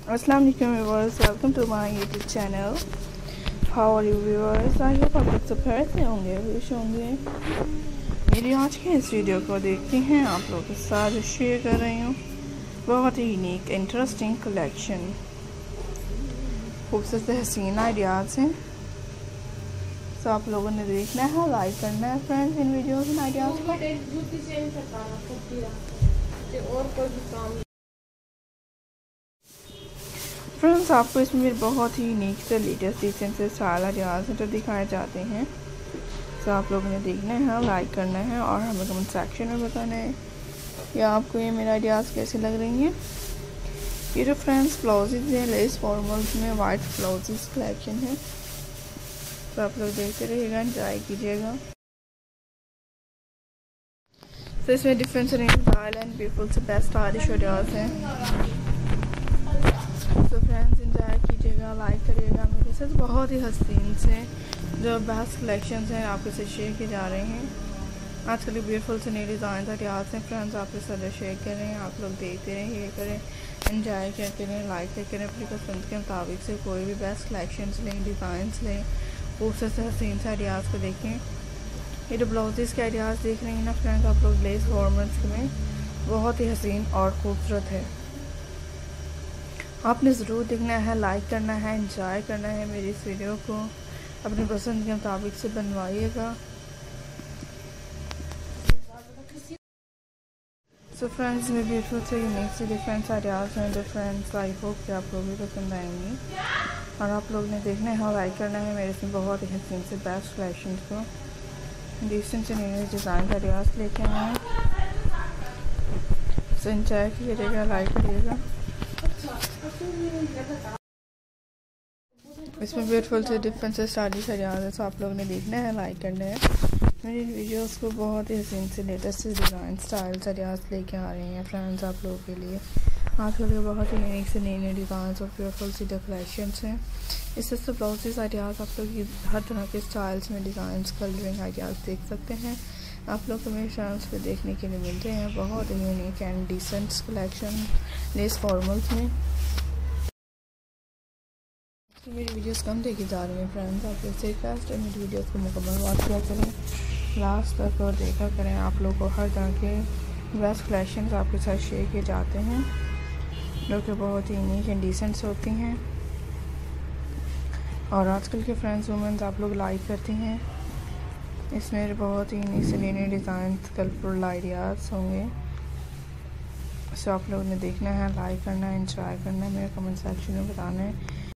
अस्सलाम वालेकुम viewers, welcome to my YouTube channel. How are you viewers? I hope आप लोग सब खैर से होंगे, खुश होंगे। मेरी आज के इस वीडियो को देखते हैं, आप लोगों के साथ शेयर कर रही हूँ बहुत ही यूनिक इंटरेस्टिंग कलेक्शन। खूबसूरत हसीन आइडियाज़ हैं, तो आप लोगों ने देखना है, लाइक करना है फ्रेंड्स इन वीडियोस एंड आइडियाज़ को। फ्रेंड्स, आपको इसमें बहुत ही यूनिक से लेटेस्ट डिजाइन से स्टाइल आइडियाज़ जो दिखाए जाते हैं, तो आप लोगों ने देखना है, लाइक करना है और हमें कमेंट सेक्शन में बताना है या आपको ये मेरे आइडियाज़ कैसे लग रही हैं। ये जो फ्रेंड्स ब्लाउजेज हैं लेस फॉर्मल्स में वाइट ब्लाउजेज कलेक्शन है, तो आप लोग देखते रहिएगा, एंजॉय कीजिएगा। तो इसमें डिफरेंट स्टाइल एंड ब्यूटीफुल से बेस्ट स्टाइलिश आइडियाज़ हैं, तो फ्रेंड्स एंजॉय कीजिएगा, लाइक करिएगा। मेरे साथ बहुत ही हसीन से जो बेस्ट कलेक्शंस हैं आपके साथ शेयर किए जा रहे हैं। आजकल ब्यूटीफुल से नए डिज़ाइन आइडियाज़ हैं फ्रेंड्स, आपके साथ शेयर कर रहे हैं। आप लोग देखते रहें, ये करें, एंजॉय करते रहें, लाइक करके रहें। अपनी पसंद के मुताबिक से कोई भी बेस्ट कलेक्शंस लें, डिज़ाइंस लें, खूबसूरत से हसीन से आइडियाज़ को देखें। ये जो ब्लाउजेज़ के आइडियाज़ देख रहे हैं ना फ्रेंड्स, आप लोग लेस फॉर्मल्स में बहुत ही हसीन और खूबसूरत है। आपने ज़रूर देखना है, लाइक करना है, एंजॉय करना है मेरी इस वीडियो को। अपनी पसंद के मुताबिक से बनवाइएगा। सो फ्रेंड्स, में ब्यूटीफुल से यूनिक से डिफरेंट आइडियाज़ हैं जो फ्रेंड्स आई होप कि आप लोग भी पसंद आएंगी, और आप लोग ने देखना है, लाइक करना है मेरे इसमें बहुत ही हसीन से बेस्ट कलेक्शन को। डिसेंट से नए डिज़ाइन आइडियाज़ लेके आए हैं, सो एंजॉय कीजिएगा, लाइक करिएगा। इसमें ब्यूटीफुल से डिफरेंट से स्टाइलिश आइडियाज़ है, तो आप लोगों ने देखना है, लाइक करना है। मेरी वीडियोस को बहुत ही हसीन से लेटेस्ट डिज़ाइन स्टाइल्स आइडियाज़ लेके आ रही हैं फ्रेंड्स आप लोगों के लिए। आप लोगों के बहुत ही यूनिक से नए नए डिज़ाइन और ब्यूटीफुल सी डेकोरेशंस हैं। इससे तो ब्लाउजेस आइडियाज़ आप लोग हर तरह के स्टाइल्स में डिज़ाइन कलरिंग आइडियाज़ देख सकते हैं। आप लोग को मेरे चैनल्स पे देखने के लिए मिलते हैं बहुत ही unique and decent collection lace formals में। तो मेरी वीडियोस कम देखी जा रही हैं फ्रेंड्स, आप लोग से रिक्वेस्ट है मेरी वीडियोस को मुकम्मल वॉच किया करें, लास्ट तक और देखा करें। आप लोग को हर तरह के बेस्ट कलेक्शंस आपके साथ शेयर किए जाते हैं जो कि बहुत ही यूनिक एंड डिसेंट्स होती हैं, और आजकल के फ्रेंड्स वुमेंस आप लोग लाइक करती हैं। इसमें बहुत ही यूनिक से नए नए डिज़ाइन कलरफुल आइडियाज़ होंगे, सो आप लोगों ने देखना है, लाइक करना है, एंजॉय करना है, मेरे कमेंट सेक्शन में बताना है